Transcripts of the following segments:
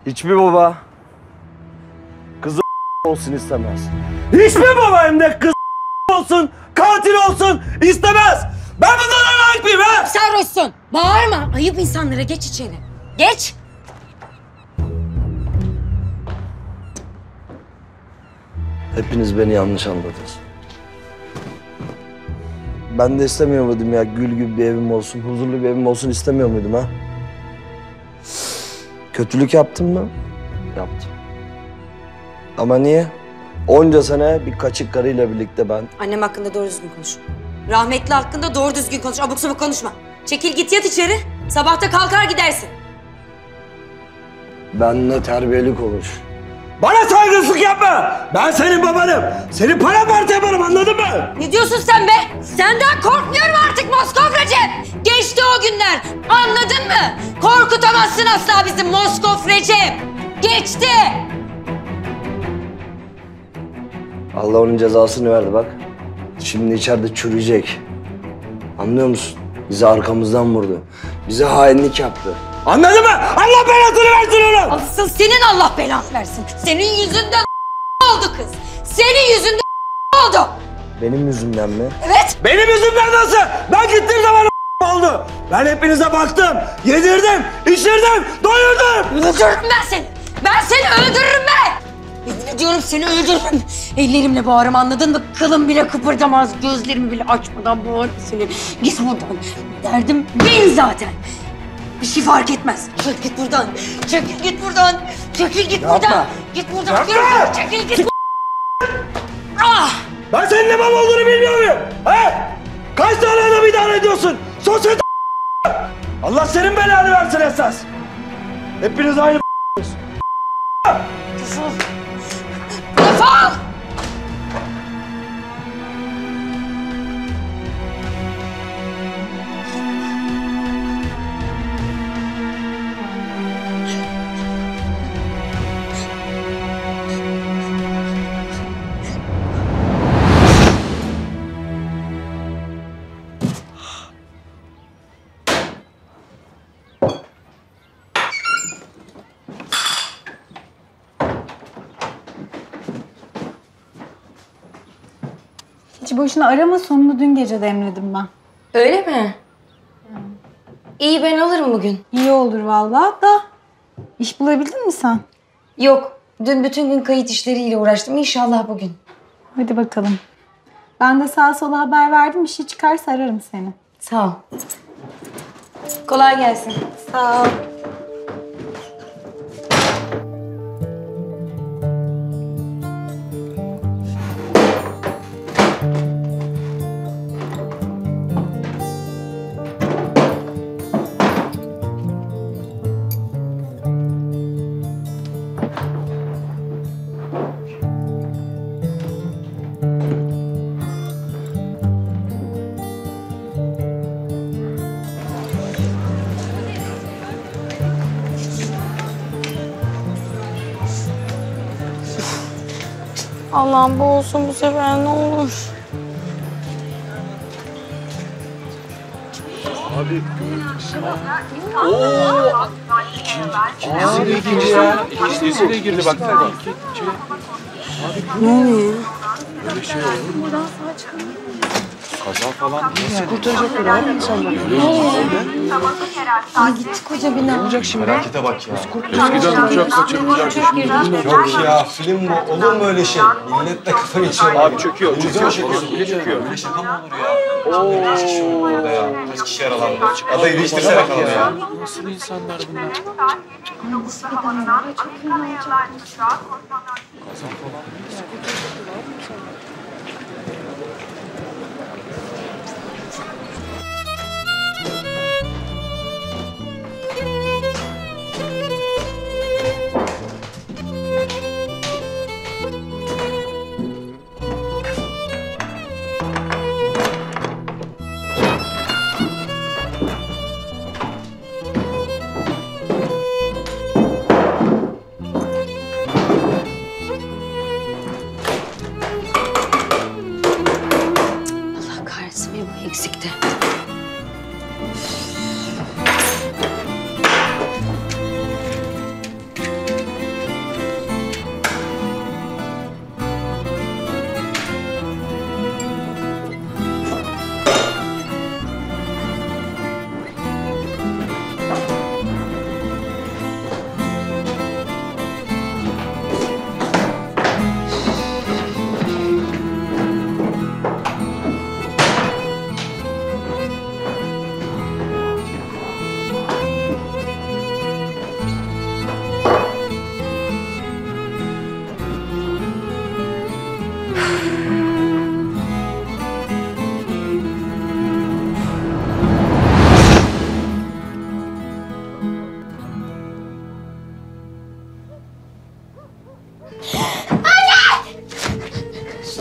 Hiçbir baba kızı olsun istemez. Hiçbir baba hem de kız olsun, katil olsun istemez. Ben bundan layık mıyım ha? Sarhoşsun. Bağırma. Ayıp insanlara. Geç içeri. Geç. Hepiniz beni yanlış anladınız. Ben de istemiyor muydum ya, gül gibi bir evim olsun, huzurlu bir evim olsun istemiyor muydum ha? Kötülük yaptım mı? Yaptım. Ama niye? Onca sene bir kaçık karıyla birlikte ben... Annem hakkında doğru düzgün konuş. Rahmetli hakkında doğru düzgün konuş. Abuk sabuk konuşma. Çekil git yat içeri. Sabahta kalkar gidersin. Benle terbiyeli konuş. Bana saygısızlık yapma! Ben senin babanım. Senin paran var yaparım, anladın mı? Ne diyorsun sen be? Senden korkmuyorum artık Moskov Recep. Geçti o günler. Anladın mı? Korkutamazsın asla bizim Moskov Recep. Geçti. Allah onun cezasını verdi bak. Şimdi içeride çürüyecek. Anlıyor musun? Bizi arkamızdan vurdu. Bize hainlik yaptı. Anladın mı? Allah belasını versin onu! Asıl senin Allah belanı versin. Senin yüzünden oldu kız. Senin yüzünden oldu. Benim yüzümden mi? Evet. Benim yüzümden nasıl? Ben gittiğim zaman oldu. Ben hepinize baktım, yedirdim, içirdim, doyurdum. Öldürürüm ben seni. Ben seni öldürürüm ben. Yemin ediyorum seni öldürürüm. Ellerimle bağırırım, anladın mı? Kılım bile kıpırdamaz. Gözlerimi bile açmadan bağırırım seni. Git buradan. Derdim bin zaten. Bir şey fark etmez. Çekil git buradan. Çekil git buradan. Çekil git buradan. Git buradan. Yapma. Çekil git. Ah! Ben senin ne mal olduğunu bilmiyor muyum? He? Kaç tane adam idare ediyorsun? Sosyete Allah senin belanı versin esas. Hepiniz aynı Defol. Defol! Hiç boşuna arama, sonunu dün gece demledim ben. Öyle mi? İyi ben alırım bugün. İyi olur vallahi da. İş bulabildin mi sen? Yok. Dün bütün gün kayıt işleriyle uğraştım. İnşallah bugün. Hadi bakalım. Ben de sağa sola haber verdim. Bir şey çıkarsa ararım seni. Sağ ol. Kolay gelsin. Sağ ol. Allah'ım bu olsun bu sefer ne olur. Abi. Oo. İkisiyle girdi ya. İkisiyle girdi bak. Ne oluyor? Böyle şey olur mu? Kaza falan nasıl kurtaracaklar abi insanları? Ay gitti koca bina. Ne olacak şimdi? Harekete bak ya. Eskiden uçak kaçırılacak. Yok ya, film bu. Olur mu öyle şey? Millet de kafa geçiyor. Abi çöküyor. Bile çöküyor. Öyle şaka mı olur ya? Kaç kişi oldu orada ya? Kaç kişi yaralandı? Adayı değiştirsene falan ya. Nasıl insanlar bunlar?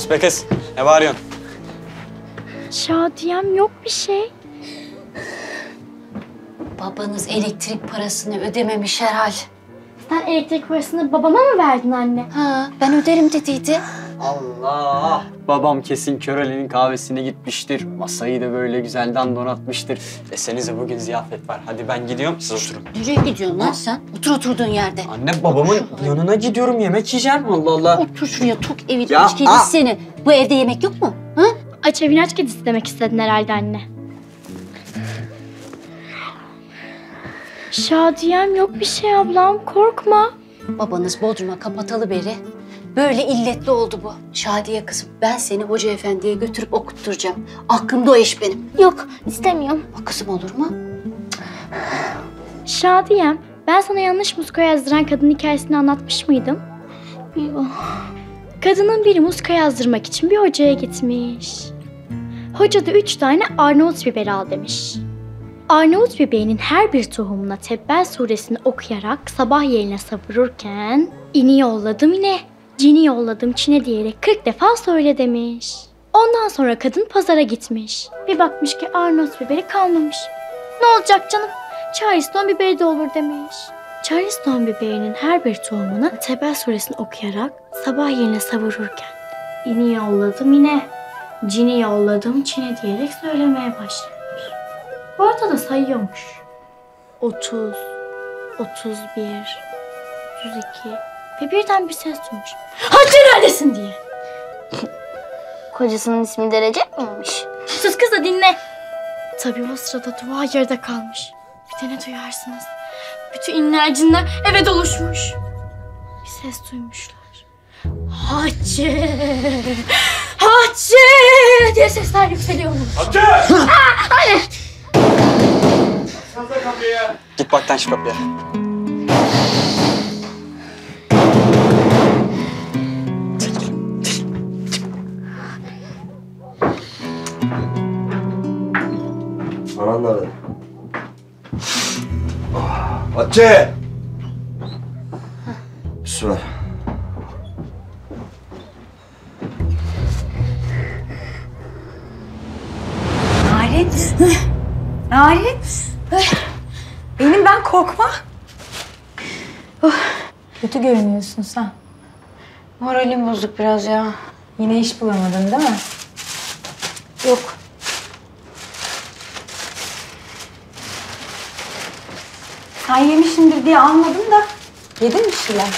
Sus be kız. Ne bağırıyorsun? Şadiyem yok bir şey. Babanız elektrik parasını ödememiş herhal. Sen elektrik parasını babama mı verdin anne? Ha, ben öderim dediydi. Allah! Babam kesin Köreli'nin kahvesine gitmiştir. Masayı da böyle güzelden donatmıştır. Desenize bugün ziyafet var. Hadi ben gidiyorum, siz oturun. Nereye gidiyorsun lan sen? Otur oturduğun yerde. Anne babamın yanına gidiyorum, yemek yiyeceğim. Allah Allah. Otur şuraya tok evin Ya, aç kedisi seni. Bu evde yemek yok mu? Ha? Aç evin aç kedisi demek istedin herhalde anne. Şadiyem yok bir şey ablam, korkma. Babanız Bodrum'a kapatalı beri böyle illetli oldu bu. Şadiye kızım, ben seni Hoca Efendi'ye götürüp okutturacağım. Aklımda o iş benim. Yok, istemiyorum. O kızım olur mu? Şadiyem, ben sana yanlış muska yazdıran kadın hikayesini anlatmış mıydım? Yok. Kadının biri muska yazdırmak için bir hocaya gitmiş. Hoca da 3 tane Arnavut biberi al demiş. Arnavut biberinin her bir tohumuna Tebbel suresini okuyarak sabah yeğeline savururken "İni yolladım ine, cini yolladım Çin'e" diyerek 40 defa söyle demiş. Ondan sonra kadın pazara gitmiş. Bir bakmış ki Arnavut biberi kalmamış. Ne olacak canım? Charleston biberi de olur demiş. Charleston biberinin her bir tohumuna Tebbel suresini okuyarak sabah yeğeline savururken "İni yolladım ine, cini yolladım Çin'e" diyerek söylemeye başlamış. Bu arada da sayıyormuş. 30, 31, 32 ve birden bir ses duymuş. "Hacı neredesin?" diye. Kocasının ismi de Recep miymiş? Sus kız da dinle. Tabii o sırada dua yarıda kalmış. Bir de ne duyarsınız? Bütün inler cinler eve doluşmuş. Bir ses duymuşlar. "Hacı! Hacı!" diye sesler yükseliyormuş. Hacı! Anne! Git bak lan şu kapıya. Anan nerede? Hatice! Bir su ver. Narin. Narin. Benim ben korkma. Kötü görünüyorsun sen. Moralim bozuk biraz ya. Yine iş bulamadın değil mi? Yok. Sen yemişsindir diye almadım da. Yedin mi bir şeyler?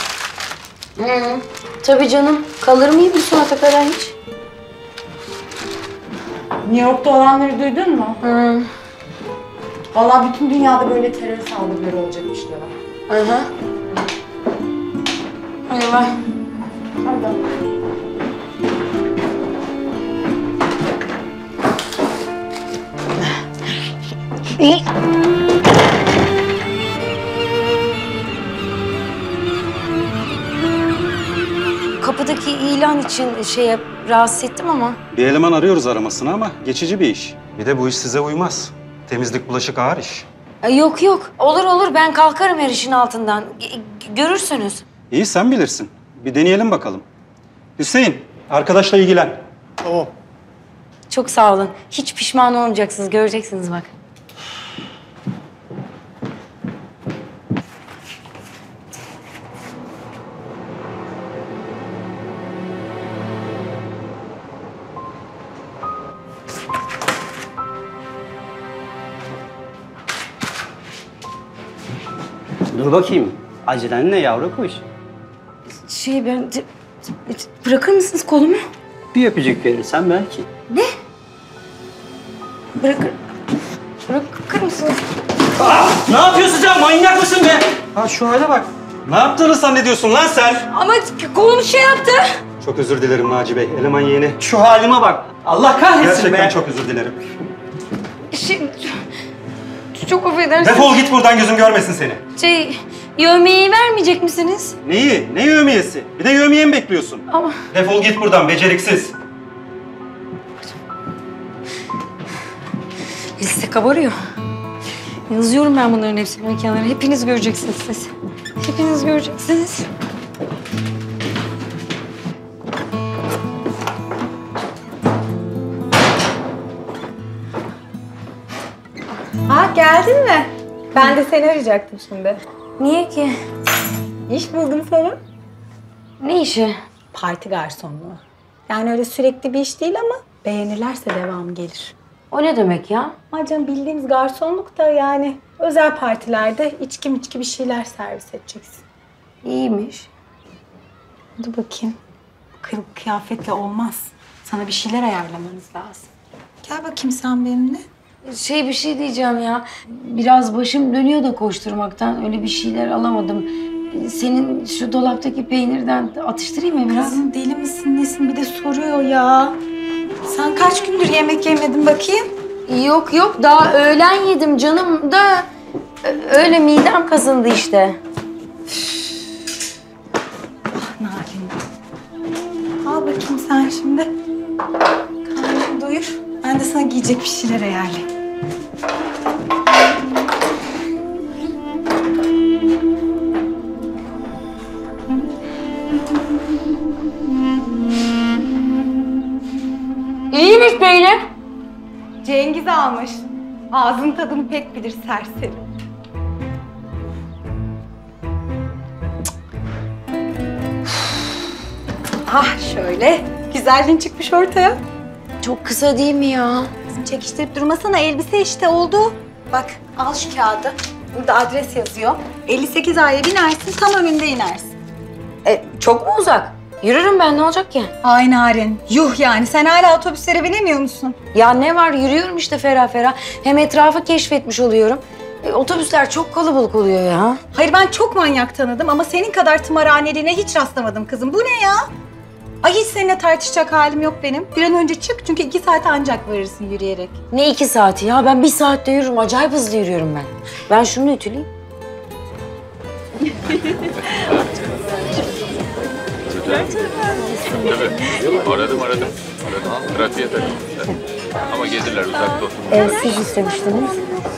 Tabii canım. Kalır mıyım bu saate kadar hiç? New York'ta olanları duydun mu? Vallahi bütün dünyada böyle terör saldırıları olacakmış diyorlar. Hı hı. Hadi ver. Hadi. Kapıdaki ilan için rahatsız ettim ama. Bir eleman arıyoruz aramasına ama geçici bir iş. Bir de bu iş size uymaz. Temizlik, bulaşık ağır iş. Yok yok. Olur olur. Ben kalkarım her işin altından. Görürsünüz. İyi sen bilirsin. Bir deneyelim bakalım. Hüseyin, arkadaşla ilgilen. Çok sağ olun. Hiç pişman olmayacaksınız. Göreceksiniz bak. Dur bakayım. Acelen ne yavru kuş? Bırakır mısınız kolumu? Bir öpücük verirsen belki. Bırakır mısınız? Ne yapıyorsun sen? Manyak mısın be? Ha şu hale bak. Ne yaptığını zannediyorsun lan sen? Ama kolum yaptı. Çok özür dilerim Naci Bey. Eleman yeğeni. Şu halime bak. Allah kahretsin Gerçekten be. çok özür dilerim. Çok affedersiniz. Defol git buradan, gözüm görmesin seni. Yövmeyi vermeyecek misiniz? Neyi? Ne yövmiyesi? Bir de yövmiye mi bekliyorsun? Ama... Defol git buradan, beceriksiz. Liste kabarıyor. Yazıyorum ben bunların hepsini mekanlara. Hepiniz göreceksiniz siz. Hepiniz göreceksiniz. geldin mi? Ben de seni arayacaktım şimdi. Niye ki? İş buldum sana. Ne işi? Parti garsonluğu. Yani öyle sürekli bir iş değil ama beğenirlerse devam gelir. O ne demek ya? Hocam bildiğimiz garsonluk da yani özel partilerde içki bir şeyler servis edeceksin. İyiymiş. Dur bakayım. Kırık kıyafetle olmaz. Sana bir şeyler ayarlamanız lazım. Gel bakayım sen benimle. Bir şey diyeceğim ya. Biraz başım dönüyor da koşturmaktan. Öyle bir şeyler alamadım. Senin şu dolaptaki peynirden atıştırayım mı biraz? Kızım deli misin nesin bir de soruyor ya. Sen kaç gündür yemek yemedin bakayım? Yok daha öğlen yedim canım da öyle midem kazındı işte. Narin. Al bakayım sen şimdi. Karnını doyur. Ben de sana giyecek bir şeyler ayarlayayım. İyiymiş peynir. Cengiz almış. Ağzın tadını pek bilir serseri. Şöyle. Güzelliğin çıkmış ortaya. Çok kısa değil mi ya? Kızım çekiştirip durmasana. Elbise işte oldu. Bak al şu kağıdı. Burada adres yazıyor. 58 A'ya binersin. Tam önünde inersin. Çok mu uzak? Yürürüm ben, ne olacak ki? Ay Narin. Yuh yani. Sen hala otobüslere binemiyor musun? Ya ne var, yürüyorum işte ferah ferah. Hem etrafı keşfetmiş oluyorum. Otobüsler çok kalabalık oluyor ya. Hayır ben çok manyak tanıdım ama senin kadar tımarhaneliğine hiç rastlamadım kızım. Bu ne ya? Ay hiç seninle tartışacak halim yok benim. Bir an önce çık çünkü 2 saate ancak varırsın yürüyerek. Ne 2 saati ya? Ben 1 saatte yürürüm. Acayip hızlı yürüyorum ben. Ben şunu ütüleyeyim. Aradım. Trafiğe takılmışlar. Ama gelirler uzakta oturmuşlar. Siz istemiştiniz.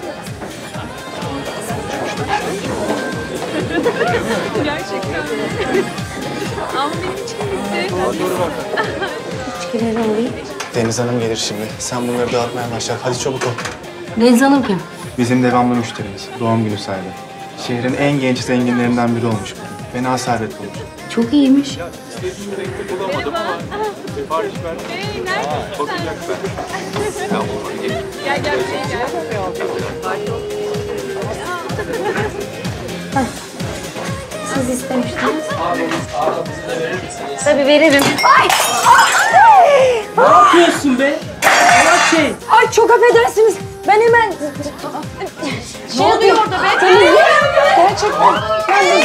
Gerçekten. Ama benim içimizde. İçkileri alayım. Deniz Hanım gelir şimdi. Sen bunları dağıtmaya başla. Hadi çabuk ol. Deniz Hanım kim? Bizim devamlı müşterimiz. Doğum günü sahibi. Şehrin en genç zenginlerinden biri olmuş bugün. Fena servet olmuş. Çok iyiymiş. Bulamadım ama sipariş verdim. Bakacak ben. Gel. Siz istemiştiniz. Tabii veririm. Ay! Ne yapıyorsun be? Salak şey. Ay çok affedersiniz. Ben hemen... Ne oluyor orada be? Gerçekten. Ben de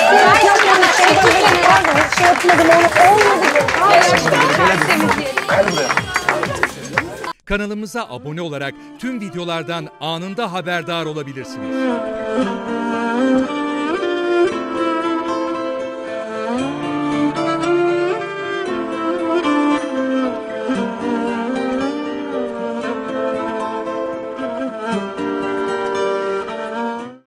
şey yapmadım. Olmadı. Kanalımıza abone olarak tüm videolardan anında haberdar olabilirsiniz.